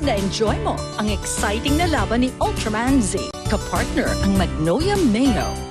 Na-enjoy mo ang exciting na laban ni Ultraman Z. Kapartner ang Magnolia Mayo.